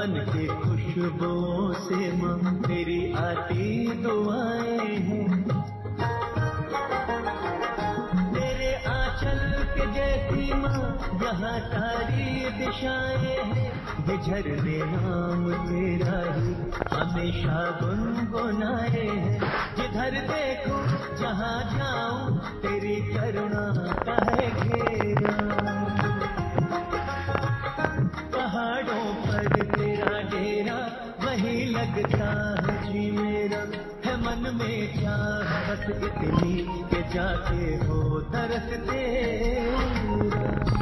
बन के खुशबुओं से माँ तेरी आती दुआएं हैं। तेरे आंचल के जैसी माँ यहाँ सारी दिशाएं हैं। ये झरने नाम तेरा ही हमेशा गुनगुनाए हैं। जिधर देखूं जहाँ जाऊं तेरी करुणा का है घेरा। पहाड़ों पर तेरा डेरा वही लगता है जी मेरा। है मन में चाहत इतनी के जाके हो तरस तेरा।